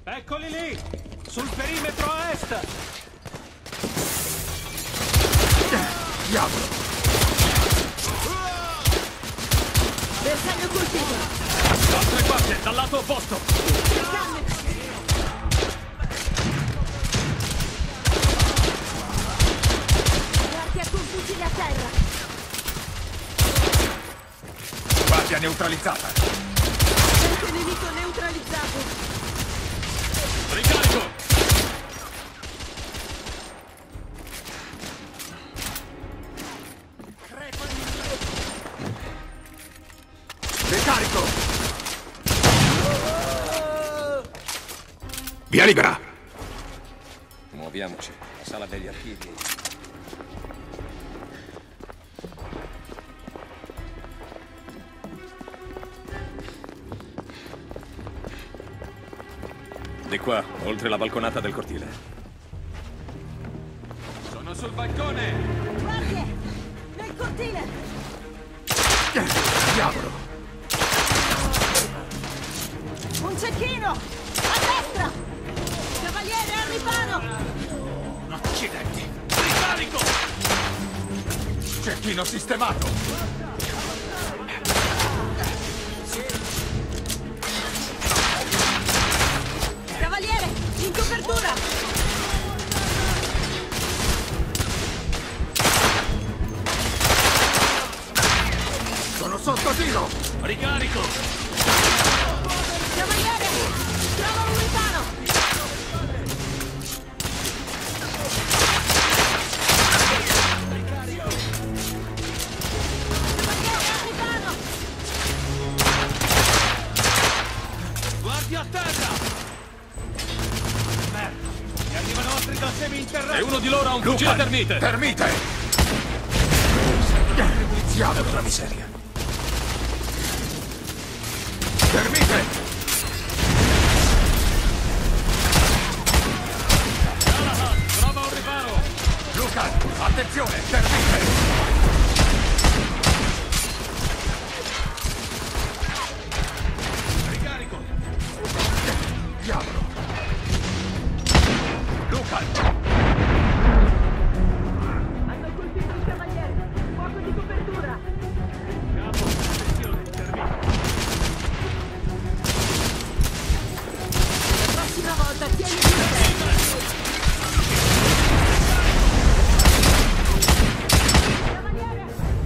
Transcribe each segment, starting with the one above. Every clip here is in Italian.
Eccoli lì! Sul perimetro a est! Diavolo! Bersaglio colpito! Altre guardie, dal lato opposto! Guardia con fucile a terra! Guardia neutralizzata! Punto nemico neutralizzato! Ricarico! Ricarico! Via libera! Muoviamoci. La sala degli archivi. Di qua, oltre la balconata del cortile. Sono sul balcone! Guardie! Nel cortile! Diavolo! Un cecchino! A destra! Cavaliere al riparo! Accidenti! Ricarico! Cecchino sistemato! Cavaliere! In copertura! Sono sotto tiro! Ricarico! Cavaliere! Trova un riparo! Cavaliere al riparo! Guardia a terra! Merda! Mi arrivano altri da seminterrati! E uno di loro ha un fucile a termite! Termite! Diavolo! Una miseria. Termite! Trova un riparo! Luca, attenzione! Termite! Ricarico! Diavolo! Luca! Hanno colpito il cavaliere! Fuoco di copertura! Capo, attenzione, termina! La prossima volta tieni più stretto! Cavaliere!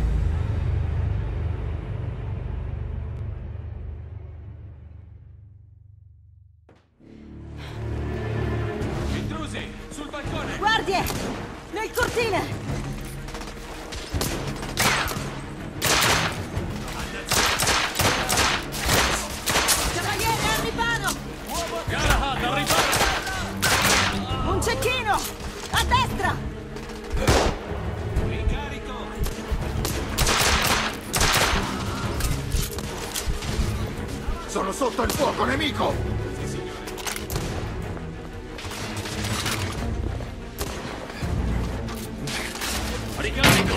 Intrusi! Sul balcone! Guardie! Nel cortile! Cavaliere al riparo! Galahad, al riparo! Un cecchino! A destra! Ricarico! Sono sotto il fuoco nemico! Ricarico!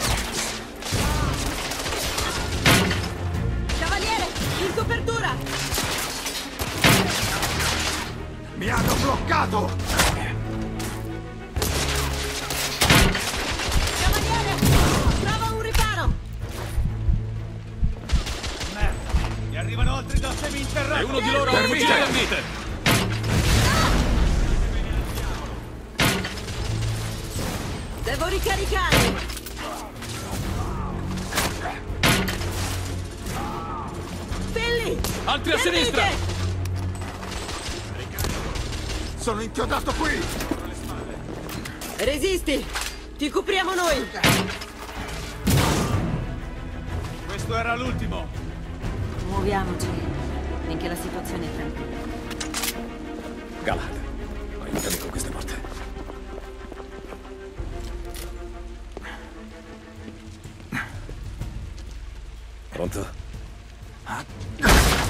Cavaliere! In copertura! Mi hanno bloccato! Cavaliere! Trova un riparo! Merda! Mi arrivano altri da seminterrati! E uno di loro ha un fucile a termite! Devo ricaricare! Billy! Altri a sinistra! Sono inchiodato qui! Resisti! Ti copriamo noi! Questo era l'ultimo! Muoviamoci, finché la situazione è tranquilla. Galahad, aiutami con queste porte. Pronto?